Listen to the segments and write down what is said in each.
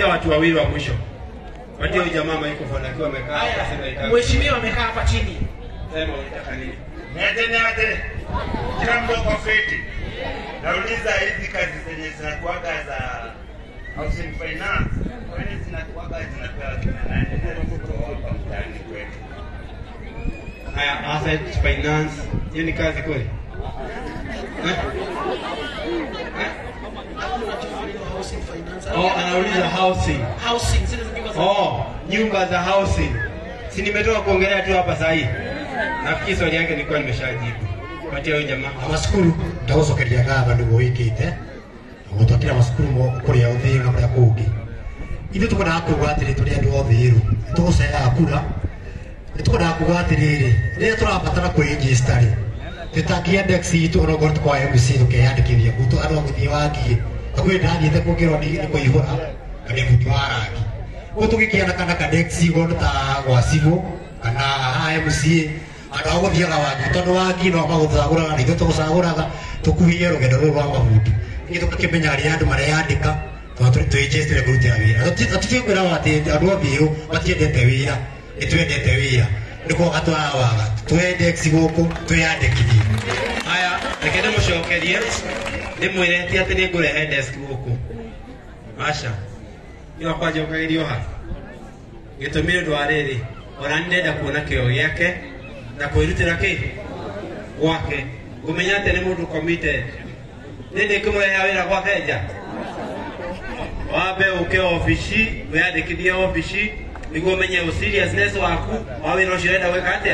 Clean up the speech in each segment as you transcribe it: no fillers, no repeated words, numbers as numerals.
watu wawili wa mwisho. Watia jamaa microphone akiwa amekaa akasema itaka. Mheshimiwa amekaa hapa chini. Sema unataka nini? Nete. Kila mtu kwa fiti. Nauliza hizi kazi zenye zinakuaga za housing finance. Kwani zinakuaga zinapewa kina nani kwa mtaani kwetu? Haya, asset finance. Hiyo ni kazi kweli? Oh, anauliza housing. Housing, zile nyumba za nyumba za housing. Si nimetoka kuongelea tu hapa sasa hivi. Nafikiri swali yake nilikuwa nimeshajibu. Patia huyo jamaa. Amasukuru ndagocokeria ngatho niguo wikite. Gutwakira masukuru mo kuria uthiru na kuria kungi. Ithu tukwenda kuuga atiri turi andu othiru. Tugucera kura. Tukwenda kuuga atiri ria turabatara kuregister ri. Tutakia index itu no gorto kwa MC tukeyandikithia gutu aro muthie wangi. Akwe ndathiete kugirwo ni kuihura kana muthi wa rangi. Gutugikiana kana index gondo ta gwa simu kana MC ana guthiaga wangi tondu wangi no maguthaguraga na ithu tugucaguraga tukuhie rugendo ruru rwa mabundi. Ni tukimenya ari andu mareyandika twejestire kurutira wira. Tutikwira wati andu othiru matiendete wira. Itwendete wira. Niko gatwara waga. Twende guku twiyandikithie. Haya, rekende mucokerie. Ndimwireti ati ni ngurehe desk guku. Asha. Yo kwa jokerio ha. Gitumire ndwariri. Ona ndenda kuona kio giake na kwirutira ki gwake. Kumenya ati ni mundu committed. Nende kumweha wira gwake nja. Wabe uke ofici, wiyandikithie ofici. Niguo menye seriousness waku wa wira ucio urenda gwika atia.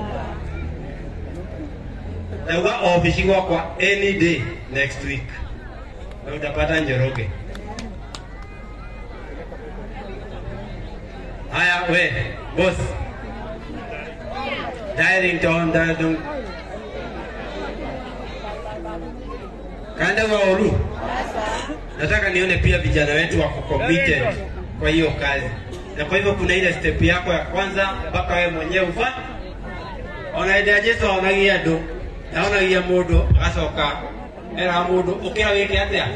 Nauga ofici gwakwa any day next week. Na utapata Njoroge. Haya we boss. Director ndadung. Kanda wa uru. Nataka nione pia vijana wetu wako committed kwa hiyo kazi. Na kwa hivyo kuna ile step yako ya kwanza mpaka wewe mwenyewe ufanye. Ona idea Yesu onagia ndo. Naona ya mundu agacoka era mundu ukira wiki atia.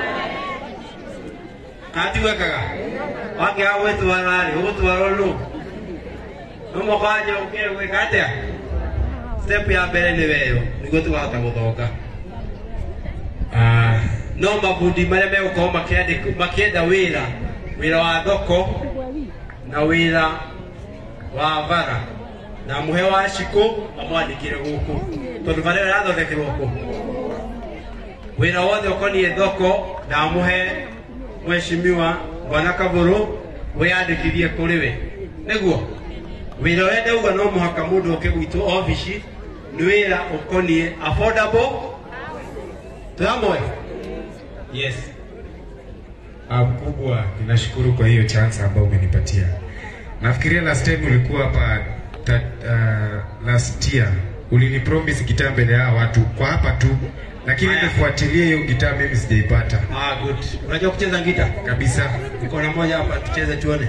Ati wekaga. Wake awe tu arari, utwaro lu. Numo kaje ukira wika atia. Step ya mbere ni weyo, niguo tugahota guthoka. No mabundi maria megũkorwo makienda wĩra wa thoko na wĩra wa bara na muhe wa ciko amwandĩkire gũkũ tondũ bara ĩyo ĩrathondekerwo gũkũ wĩra wothe ũkoniĩ thoko na muhe mheshimiwa Bwana Kaburu wĩyandĩkithie kũrĩ we nĩguo wĩra ũrĩa ndauga no mũhaka mũndũ oke gwitũ ofici nĩ wĩra ũkoniĩ affordable tuamwe. Yes. Mkubwa, ninashukuru kwa hiyo chance ambayo umenipatia. Nafikiria last time ulikuwa hapa last year. Ulinipromise gitaa mbele ya watu kwa hapa tu. Lakini nimefuatilia hiyo gitaa mimi sijaipata. Good. Unajua kucheza gitaa? Kabisa. Niko na moja hapa tucheze tuone.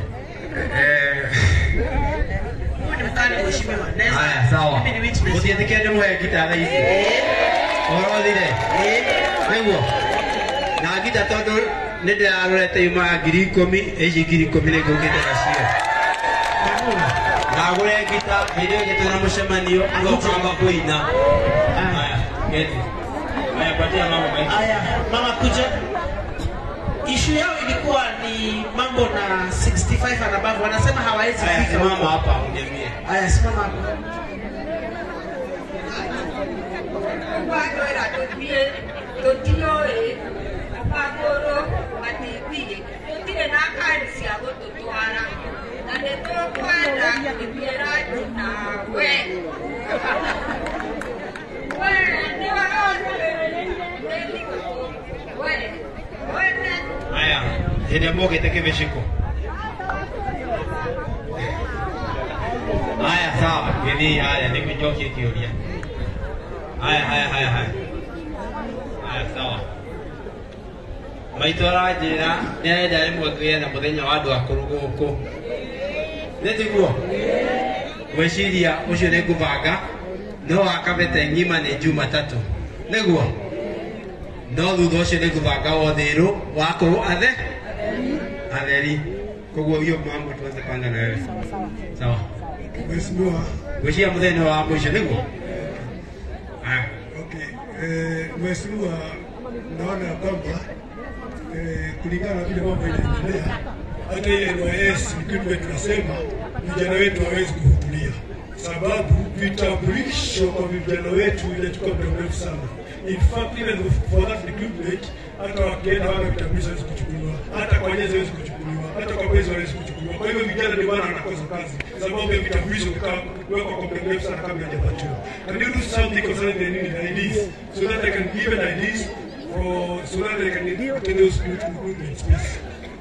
Haya, sawa. Utiendekea demo ya gitaa hii. Orodhile. Niguo. Na gitaa tondu nende arorete yuma 10,000 eji 10,000 nego gite nacio. Na gure gitaa video gituna mucemanio ngokamba kuina. Haya, geti. Haya patia mama basi. Haya, mama kuja. Issue yao ilikuwa ni mambo na 65 and above. Wanasema hawawezi fika. Haya, simama hapa uniambie. Haya, simama hapa. Haya, ile mboga itakivishiko. Haya sawa, geni haya nikujoki kioria. Haya. Haya sawa. Maitora njira nenda rimwe kwena muthenya wa andu akuru guku. Nitiguo. Mweciria ucio ni ngubanga no akabete ngima ni Jumatatu. Niguo. No thutha ucio ni ngubanga wothiru wa akuru athe. atheri. Koguo hiyo mambo tuanze kwanza na wewe. Sawa. Mheshimiwa. Mheshimiwa mzee wa mwisho niko. Okay. Mheshimiwa, naona kwamba kulingana na vile mambo inaendelea, hata ile NYS kitu tunasema vijana wetu hawezi kuhudhuria, sababu vitambulisho kwa vijana wetu inachukua muda mrefu sana. In fact, even for that recruitment, hata wakienda wana vitambulisho hawezi kuchukuliwa, hata kwa nyezi hawezi kuchukuliwa, hata kwa mwezi hawezi kuchukuliwa. Kwa hivyo vijana ndio maana wanakosa kazi, sababu ya vitambulisho kuwekwa kwa muda mrefu sana kabla hajapatiwa. Can you do something concerning the need IDs so that they can give an IDs so that they can attend those recruitments, please?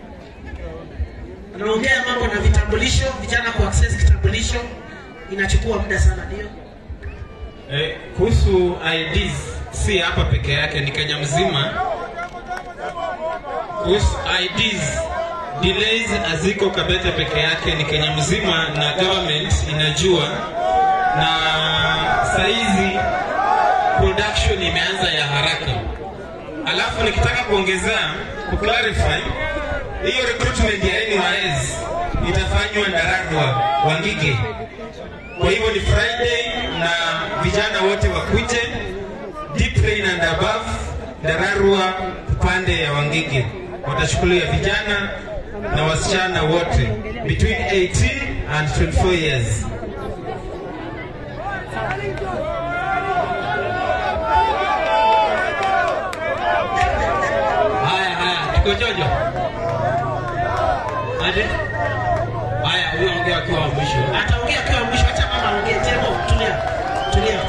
Naongea mambo na vitambulisho, vijana ku access kitambulisho inachukua muda sana, ndio. Kuhusu IDs si hapa peke yake, ni Kenya mzima. Kuhusu IDs delays aziko Kabete peke yake, ni Kenya mzima na government inajua, na saizi production imeanza ya haraka. Alafu nikitaka kuongezea clarify, hiyo recruitment ya NYS itafanywa Ndaragwa Wangige. Kwa hivyo ni Friday na vijana wote wakuje deep rain and above Ndaragwa upande ya Wangige. Watashukulia vijana na wasichana wote between 18 and 24 years. Jojo. Aje? Haya, huyo ongea kwa mwisho. Ataongea kwa mwisho, acha mama ongee. Tembo, tulia. Tulia.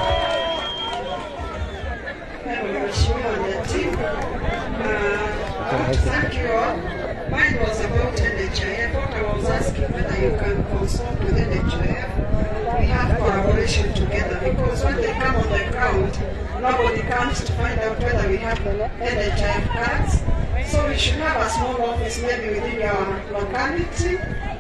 Thank you all. Mine was about NHIF. What I was asking whether you can consult with NHIF. We have collaboration together because when they come on the ground, nobody comes to find out whether we have NHIF cards. So we should have a small office maybe within our locality.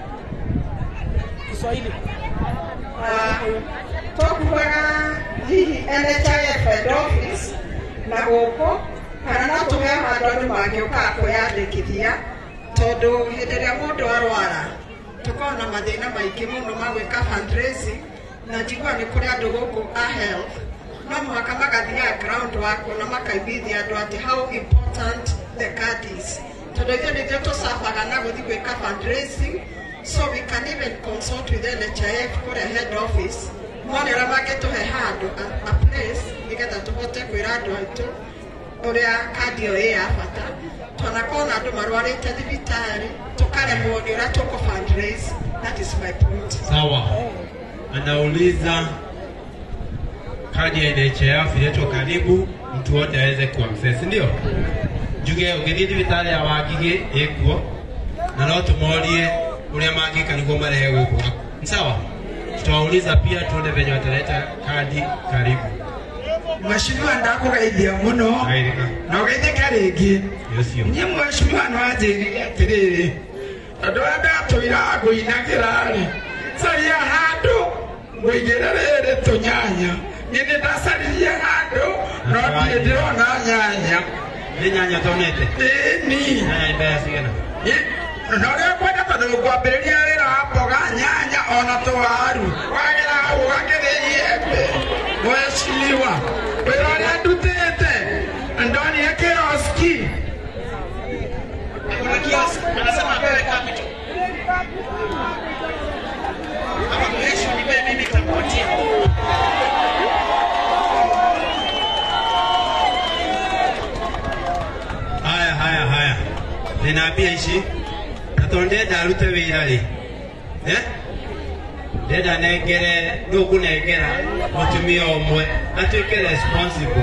Tokuwa hihi NHIF head office na goko kana no tuhe andũ mangĩũka kwĩyandĩkithia tondũ hĩndĩ ĩrĩa mũndũ arwara tũkoragwo na mathĩna maingĩ mũno ma gwĩka fundraising na njiguaga nĩ kũrĩ andũ gũkũ a health no mũhaka magathiaga ground wako na makaiguithia andũ atĩ how important the card is. Tondũ ithuĩ nĩthuĩ tũcabaga na gũthiĩ gwĩka fundraising, so we can even consult with NHIF kũrĩa head office mone ũrĩa mangĩtũhe handũ a place nĩgetha tũhote kwĩra andũ aitũ ũrĩa kandi ĩyo ĩ ya bata. Tũnakorwo na andũ marwarĩte thibitarĩ tũkaremwo nĩ ũrĩa tũkũ fundraise. That is my point. Sawa. Anauliza kadi ya NHIF iletwe karibu mtu wote aweze kuaccess, ndio? Juge ugithii thibitarĩ ya Wangige ĩkuo na no tũmorie ũrĩa mangĩka nĩguo marehe gũkũ. Sawa? Tutawauliza pia tuone venye wataleta kadi karibu. Mheshimiwa ndakugeithia muno na ugeithĩke rĩngĩ. Niĩ mheshimiwa no anjĩrire atĩrĩrĩ, andũ arĩa ndatũira ngũinagĩra-rĩ, caria handũ ngũigĩre rĩrĩ tũnyanya. Niĩ nĩndacaririe handũ no ndirĩ ndĩrona nyanya. Nĩ nyanya tonete? Ĩni. Nyanya mbaya cigana? Na ũrĩa kwenda tondũ ngwambĩrĩria wĩra wa mboga, nyanya ona tũwaru, wagera hau ũgakĩrĩa mheshimiwa wĩra ũrĩa ndutĩte ndonire kioski. Anasema apewe capital. Kama mheshimiwa nipe mimi nitakupatia. Haya. Ninaambia ici atondenda arute wĩra-rĩ. Ndenda nengere ndũkũnengera mũtumia ũmwe atuĩke responsible.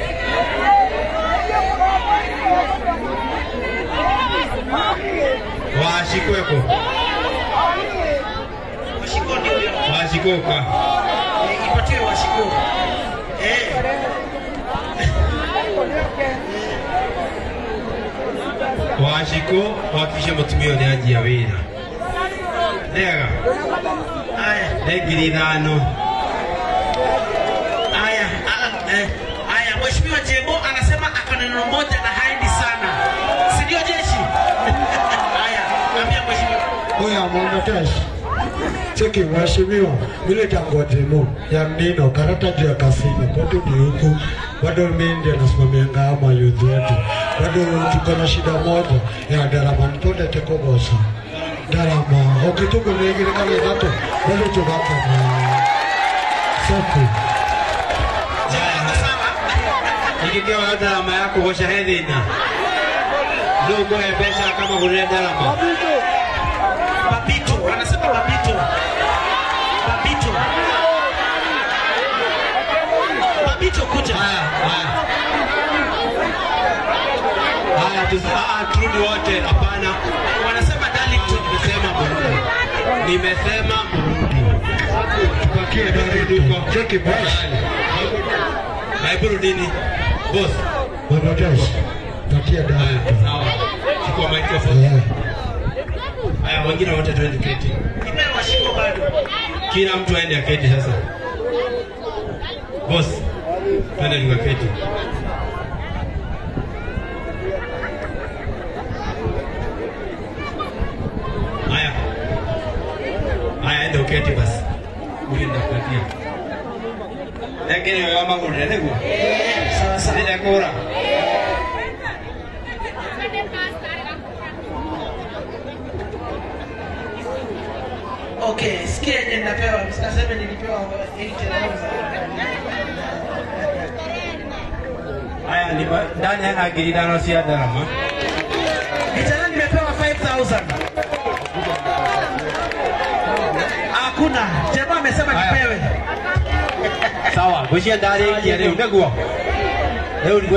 Washikweko. Washiko ndio. Washikoka. Ipatiwe washiko. Washiko wakisha mutumia ni ajia wĩra. Nega. Ngiri ithano. Aya, mheshimiwa Jebo anasema ako na neno moja na haidi sana. Si ndio jeshi? Aya. Oya Mwametesh. Cheki mheshimiwa, vile tangu timu ya Mnino karata juu ya kasino kwetu ni huku, bado mimi ndiye nasimamia ngama youth wetu, bado tuko na shida moja ya darama, nitole teko bosa darama okituko ningine kama zato bado tubaka na safi Nikiwa darama yako kwa shahidina ndogo ya pesa kama kuna darama Babito, anasema Babito. Babito. Babito kuja. Turudi wote, hapana. Wanasema Darlington. Nimesema Burundi. tupakie Darlington. Cheki boss. Burudini. Boss. Mwametesh. Patia Darlington. Sawa. Chukua microphone. Haya, wengine wote tuende keti. Nimewa shiko bado. Kila mtu aende aketi sasa. Boss, twende tukaketi. Haya. Haya, ende uketi basi. Huyu ndakupatia. Lakini wewe kama unaelewa? Sawa sawa. Ndio kura. Okay, sikia yenye ninapewa. Msikaseme nilipewa 80,000. Haya, ni ndani ya agilidano si darama. Vijana nimepewa 5,000. Hakuna. Jamaa amesema nipewe. Sawa, kushia ndani ya leo ndio. Leo